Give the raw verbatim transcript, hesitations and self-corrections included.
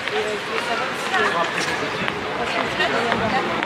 Et euh, je voulais savoir si... euh, parce que c'est-